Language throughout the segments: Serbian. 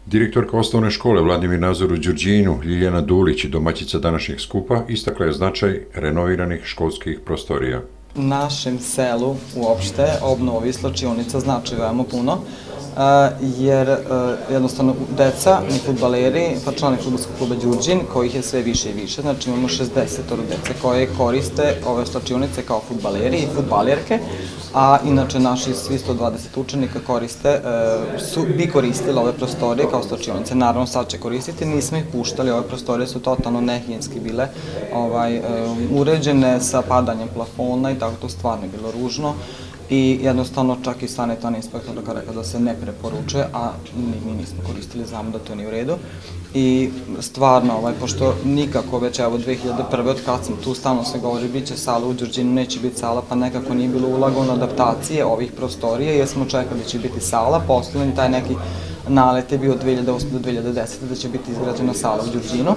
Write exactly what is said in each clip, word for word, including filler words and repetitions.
Direktorka osnovne škole Vladimir Nazor u Đurđinu, Ljiljana Dulić, domaćica današnjeg skupa, istakla je značaj renoviranih školskih prostorija. Našem selu uopšte obnovi slačionica znači veoma puno, jer jednostavno deca i fudbaleri, pa člani fudbalskog kluba Đurđin, kojih je sve više i više, znači imamo šezdeset dece koje koriste ove slačionice kao fudbaleri i fudbalerke, a inače naši svi sto dvadeset učenika koriste, bi koristili ove prostorije kao slačionice. Naravno sad će koristiti, nismo ih puštali, ove prostorije su totalno nehigijenski bile uređene sa padanjem plafona i tako, to stvarno je bilo ružno. I jednostavno čak i sanitarni inspektor rekao da se ne preporučuje, a mi nismo koristili, znamo da to nije u redu. I stvarno, pošto nikako već evo dve hiljade prve od kad sam tu, stalno se govori bit će sala u Đurđinu, neće biti sala, pa nekako nije bilo ulaga na adaptacije ovih prostorija, jer smo čekali da će biti sala, poslednji taj neki nalet je bio od dve hiljade osme do dve hiljade desete da će biti izgrađena sala u Đurđinu.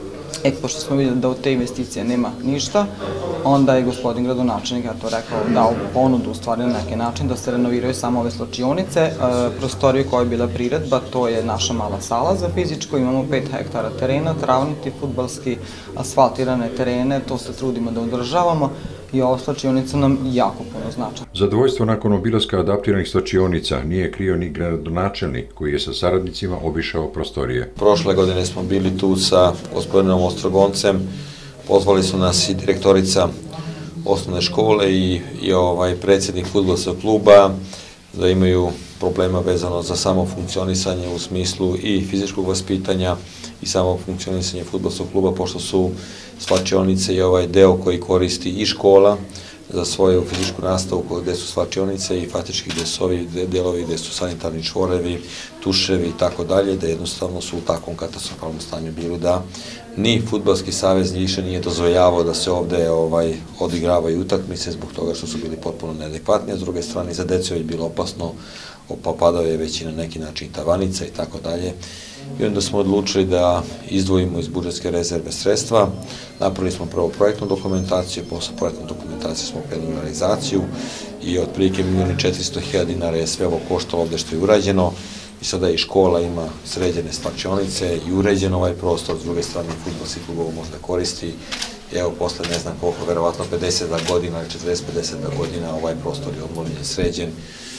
E, pošto smo vidjeli da od te investicije nema ništa, onda je gospodin gradonačelnik, ja to rekao, dao ponudu u stvari na neki način da se renoviraju samo ove slačionice. Prostoriju koja je bila priredba, to je naša mala sala za fizičko, imamo pet hektara terena, travniti, fudbalski, asfaltirane terene, to se trudimo da održavamo i ova slačionica nam jako puno znači. Zadovoljstvo nakon obilaska adaptiranih slačionica nije krio ni gradonačelnik koji je sa saradnicima obišao prostorije. Prošle godine smo bili tu sa gospodinom Ostrogoncem, pozvali su nas i direktorica osnovne škole i predsjednik fudbalskog kluba da imaju problema vezano za samo funkcionisanje u smislu i fizičkog vaspitanja i samo funkcionisanje fudbalskog kluba, pošto su slačionice i ovaj deo koji koristi i škola za svoju fizičku nastavu gde su slačionice i faktički gde su ovi delovi gde su sanitarni čvorevi, tuševi i tako dalje, da jednostavno su u takvom katastrofalnom stanju bili da ni Fudbalski savez više nije dozvoljavao da se ovde odigravaju utakmice zbog toga što su bili potpuno neadekvatni, a s druge strane za decu je bilo opasno, padao je već i na neki način tavanica i tako dalje. I onda smo odlučili da izdvojimo iz budžetske rezerve sredstva, napravili smo prvo projektnu dokumentaciju, posle projektnu dokumentaciju smo krenuli na realizaciju i otprilike milion i četiristo hiljada dinara je sve ovo koštalo ovde što je urađeno i sada i škola ima sređene slačionice i uređen ovaj prostor, s druge strane fudbalski klub ovo može da koristi. Evo, posle ne znam koliko, verovatno pedeset godina ili četrdeset do pedeset godina ovaj prostor je obnovljen, sređen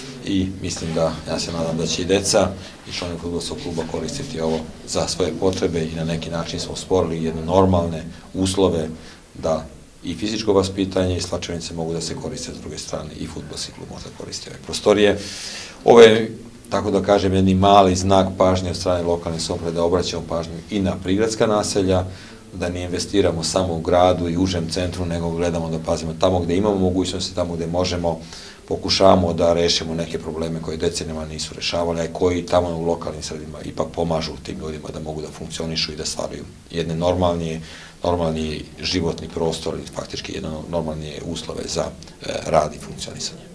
i mislim da, ja se nadam da će i deca i članovi fudbalskog kluba koristiti ovo za svoje potrebe i na neki način smo stvorili jedne normalne uslove da i fizičko vaspitanje i slačionice mogu da se koriste s druge strane i fudbalski klub može da koristi ove prostorije. Ovo je, tako da kažem, jedni mali znak pažnje od strane lokalne samouprave da obraćamo pažnju i na prigradska naselja, da ne investiramo samo u gradu i užem centru, nego gledamo da pazimo tamo gde imamo mogućnosti, tamo gde možemo, pokušavamo da rešimo neke probleme koje decenijama nisu rešavali, a koji tamo u lokalnim sredinama ipak pomažu tim ljudima da mogu da funkcionišu i da stvaraju jedne normalni životni prostor i faktički jedne normalnije uslove za rad i funkcionisanje.